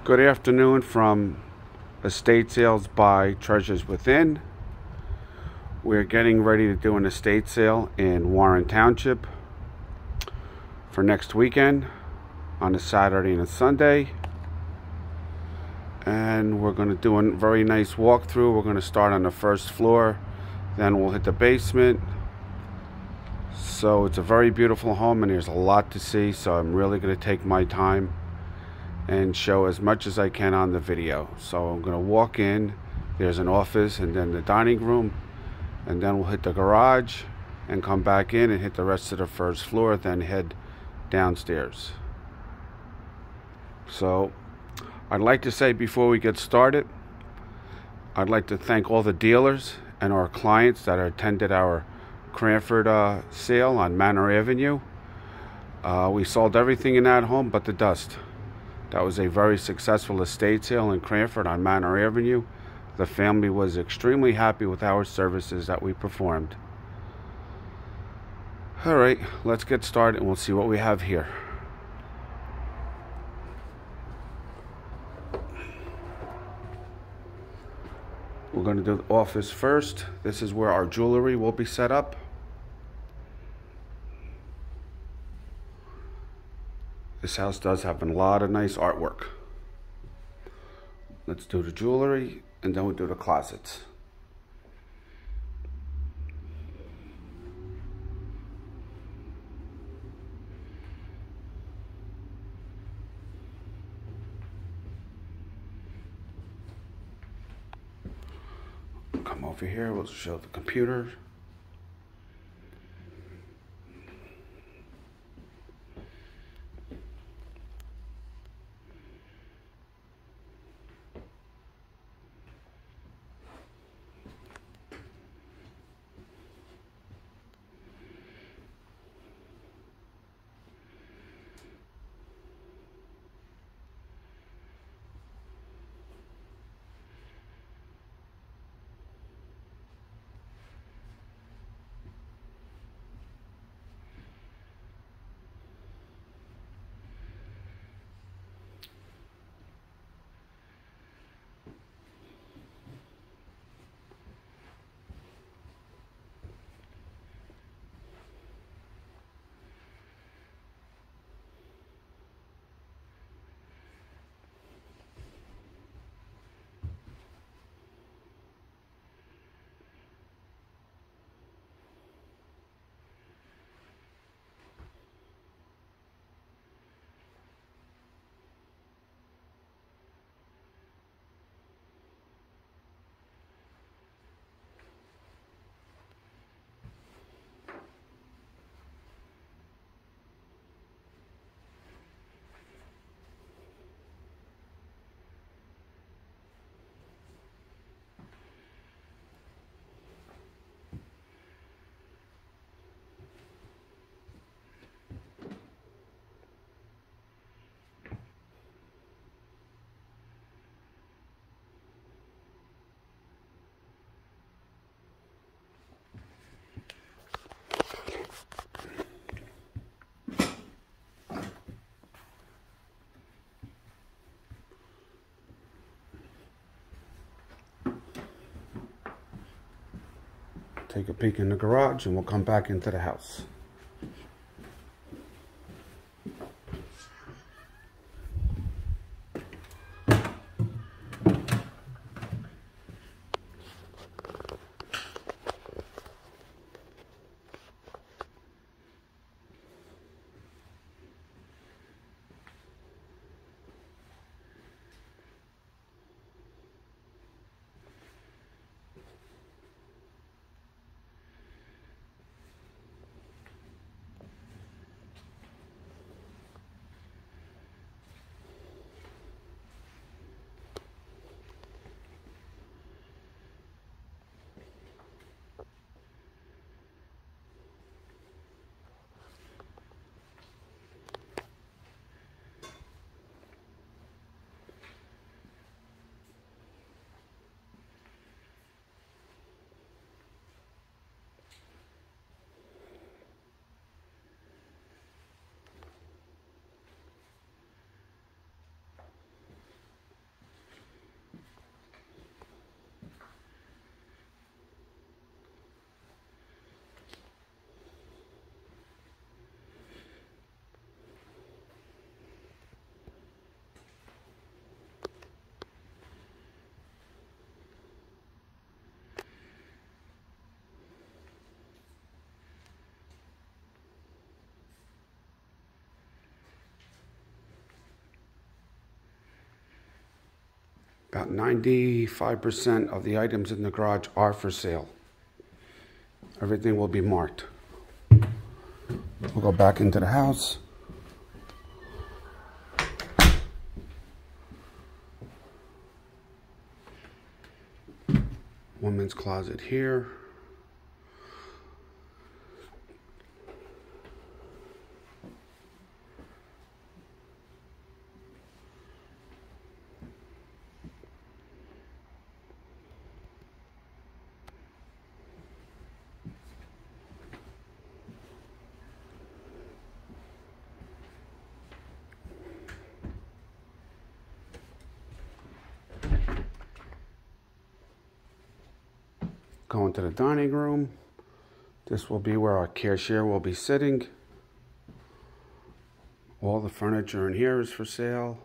Good afternoon from Estate Sales by Treasures Within. We're getting ready to do an estate sale in Warren Township for next weekend on a Saturday and a Sunday. And we're going to do a very nice walkthrough. We're going to start on the first floor, then we'll hit the basement. So it's a very beautiful home and there's a lot to see, so I'm really going to take my time and show as much as I can on the video. So I'm going to walk in, there's an office and then the dining room, and then we'll hit the garage and come back in and hit the rest of the first floor, then head downstairs. So I'd like to say before we get started, I'd like to thank all the dealers and our clients that attended our Cranford sale on Manor Avenue. We sold everything in that home but the dust. That was a very successful estate sale in Cranford on Manor Avenue. The family was extremely happy with our services that we performed. All right, let's get started and we'll see what we have here. We're going to do the office first. This is where our jewelry will be set up. This house does have a lot of nice artwork. Let's do the jewelry and then we'll do the closets. Come over here, we'll show the computer. Take a peek in the garage and we'll come back into the house. About 95% of the items in the garage are for sale. Everything will be marked. We'll go back into the house. Woman's closet here. Go into the dining room. This will be where our cashier will be sitting. All the furniture in here is for sale.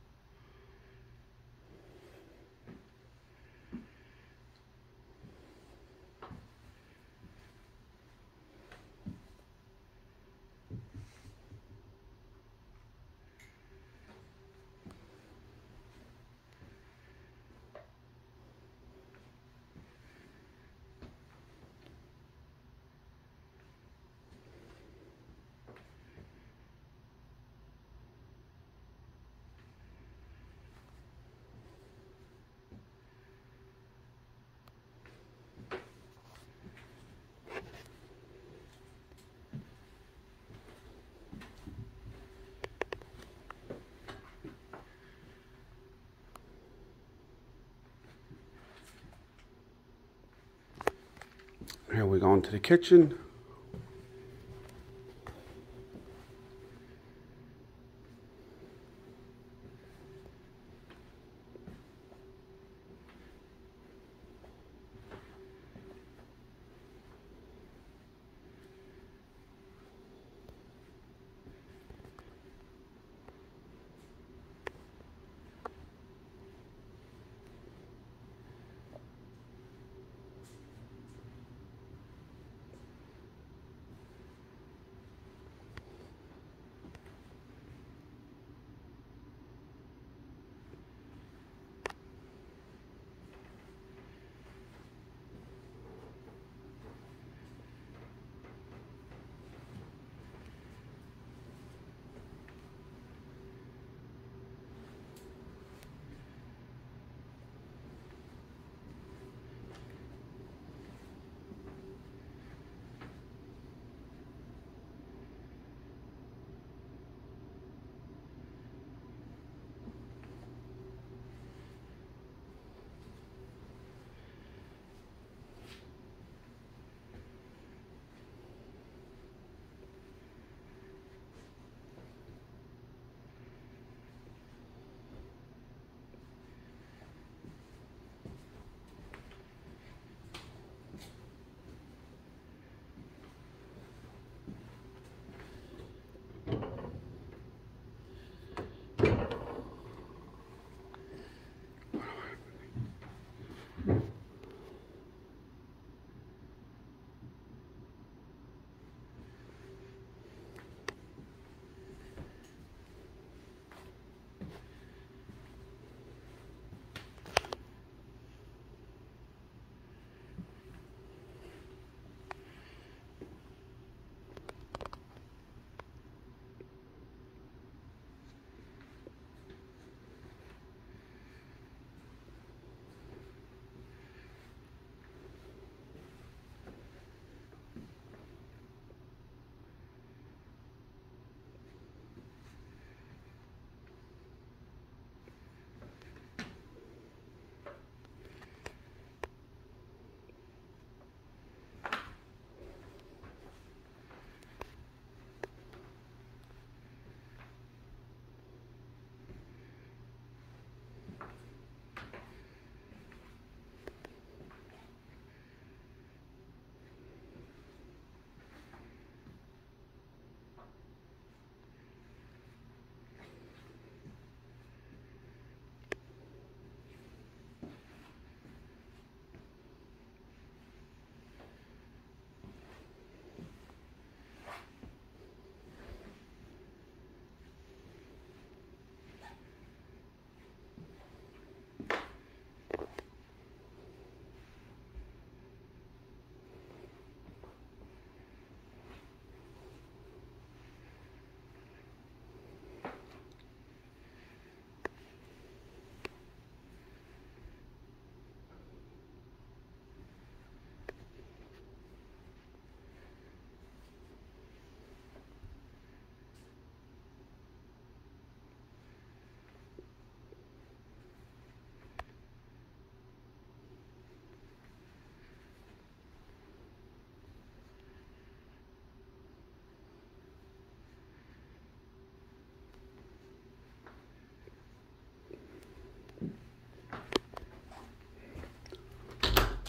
Here we go into the kitchen.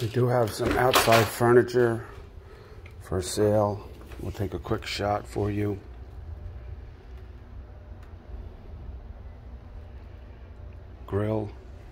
We do have some outside furniture for sale. We'll take a quick shot for you. Grill.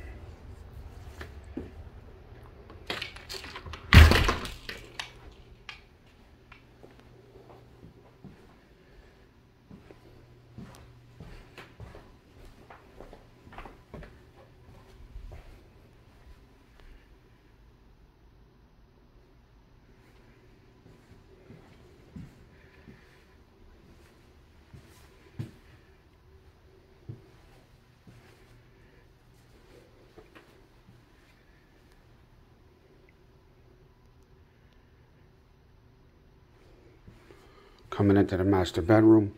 Coming into the master bedroom.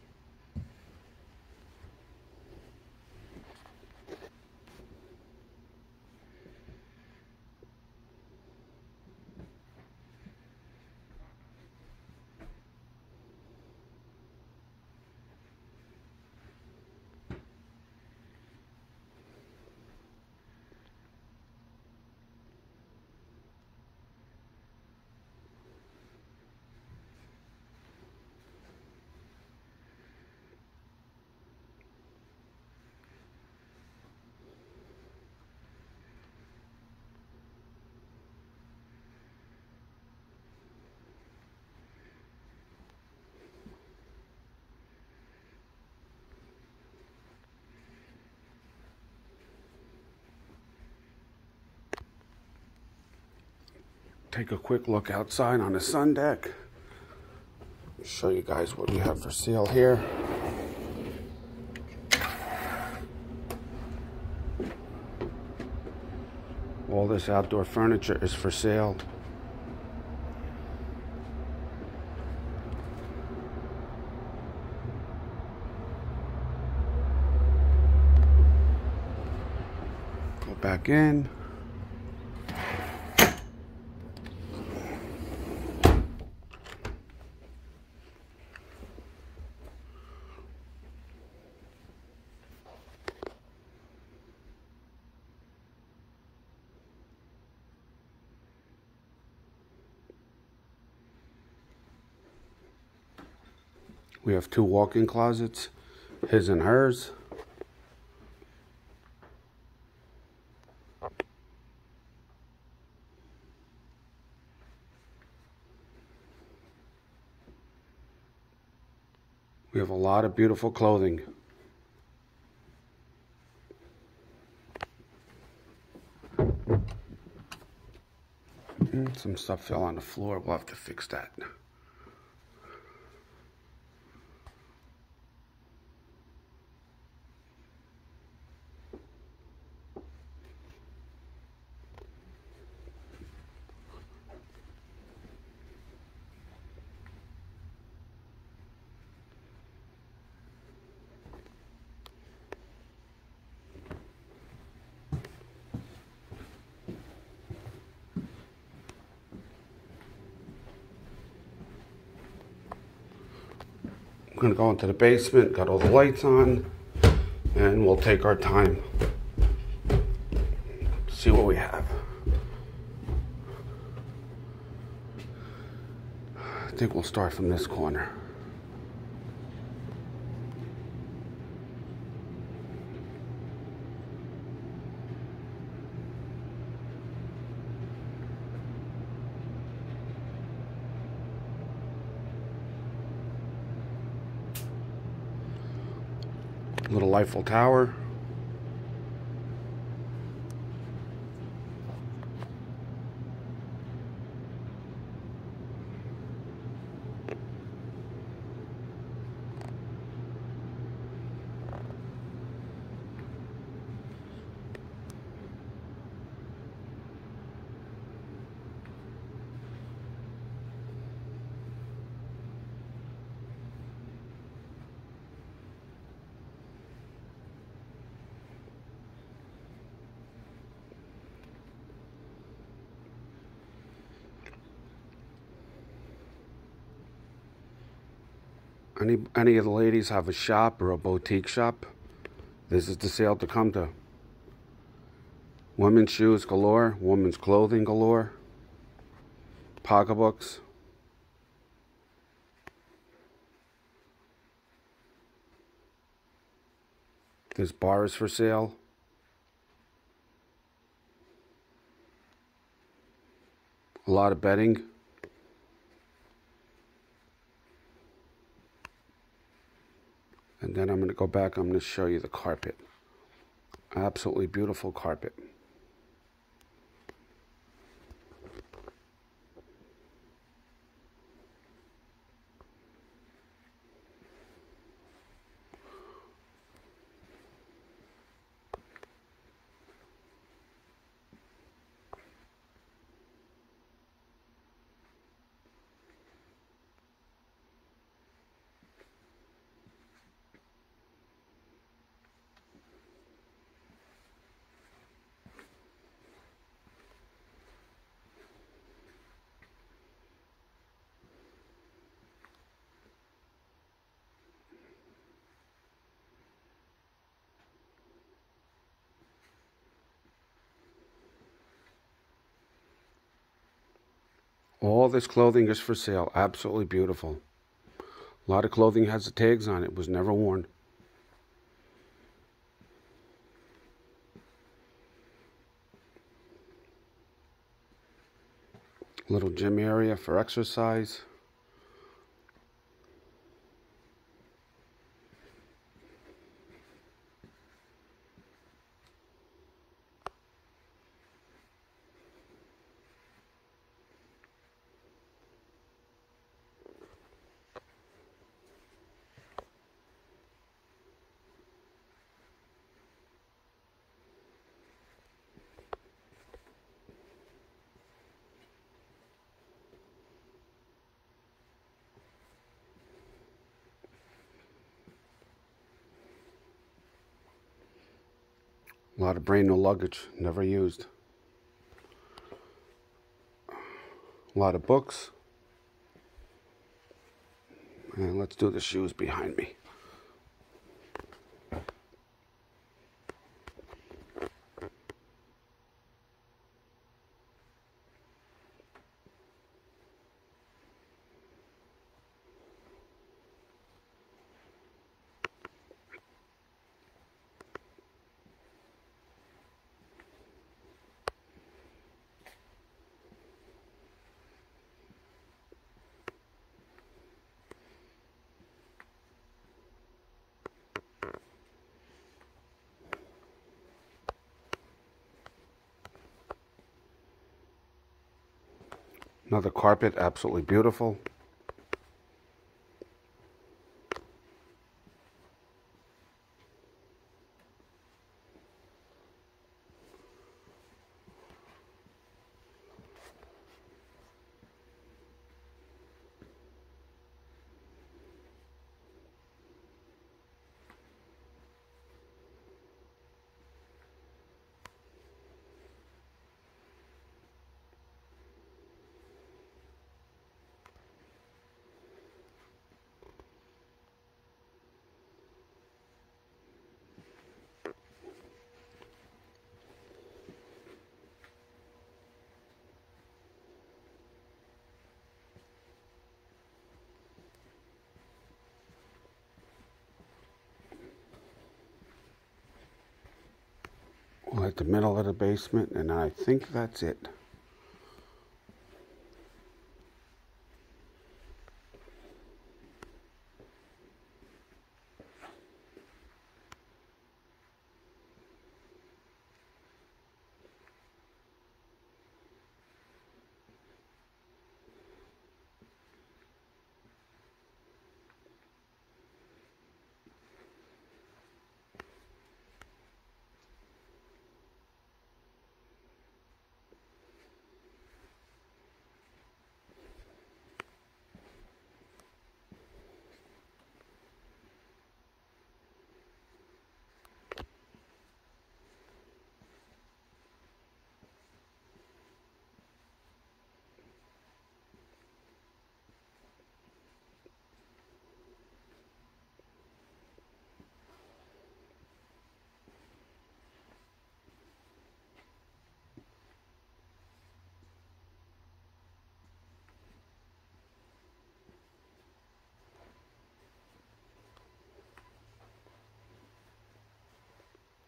Take a quick look outside on the sun deck. Show you guys what we have for sale here. All this outdoor furniture is for sale. Go back in. We have two walk-in closets, his and hers. We have a lot of beautiful clothing. Some stuff fell on the floor. We'll have to fix that. We're gonna go into the basement, got all the lights on, and we'll take our time. See what we have. I think we'll start from this corner. Little Eiffel Tower. Any of the ladies have a shop or a boutique shop, this is the sale to come to. Women's shoes galore, women's clothing galore, pocketbooks. There's bars for sale. A lot of bedding. And then I'm going to go back, I'm going to show you the carpet. Absolutely beautiful carpet. All this clothing is for sale. Absolutely beautiful. A lot of clothing has the tags on it. Was never worn. Little gym area for exercise. A lot of brand new luggage, never used. A lot of books. And let's do the shoes behind me. Another carpet, absolutely beautiful. We're at the middle of the basement, and I think that's it.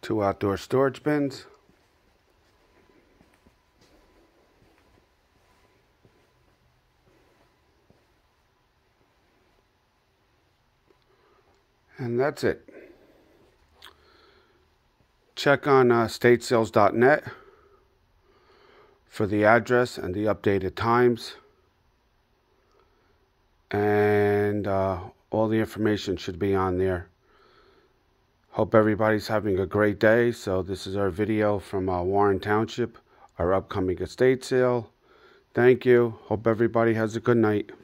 2 outdoor storage bins, and that's it. Check on statesales.net for the address and the updated times, and all the information should be on there. Hope everybody's having a great day. So this is our video from Warren Township, our upcoming estate sale. Thank you. Hope everybody has a good night.